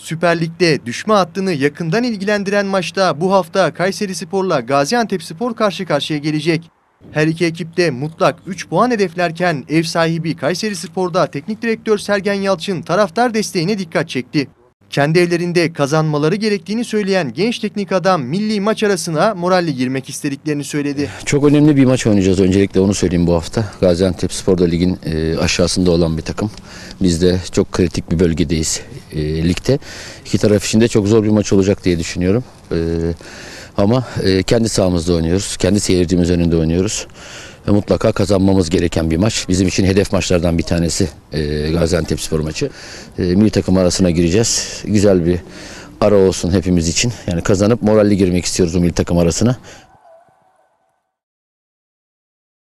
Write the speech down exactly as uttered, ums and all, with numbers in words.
Süper Lig'de düşme hattını yakından ilgilendiren maçta bu hafta Kayserispor'la Gaziantepspor karşı karşıya gelecek. Her iki ekip de mutlak üç puan hedeflerken ev sahibi Kayserispor'da teknik direktör Sergen Yalçın taraftar desteğine dikkat çekti. Kendi evlerinde kazanmaları gerektiğini söyleyen genç teknik adam milli maç arasına moralle girmek istediklerini söyledi. Çok önemli bir maç oynayacağız, öncelikle onu söyleyeyim bu hafta. Gaziantepspor da ligin e, aşağısında olan bir takım. Biz de çok kritik bir bölgedeyiz e, ligde. İki taraf için de çok zor bir maç olacak diye düşünüyorum. E, ama e, kendi sahamızda oynuyoruz, kendi seyircimiz önünde oynuyoruz. Ve mutlaka kazanmamız gereken bir maç. Bizim için hedef maçlardan bir tanesi e, Gaziantepspor maçı. E, milli takım arasına gireceğiz. Güzel bir ara olsun hepimiz için. Yani kazanıp moralli girmek istiyoruz o milli takım arasına.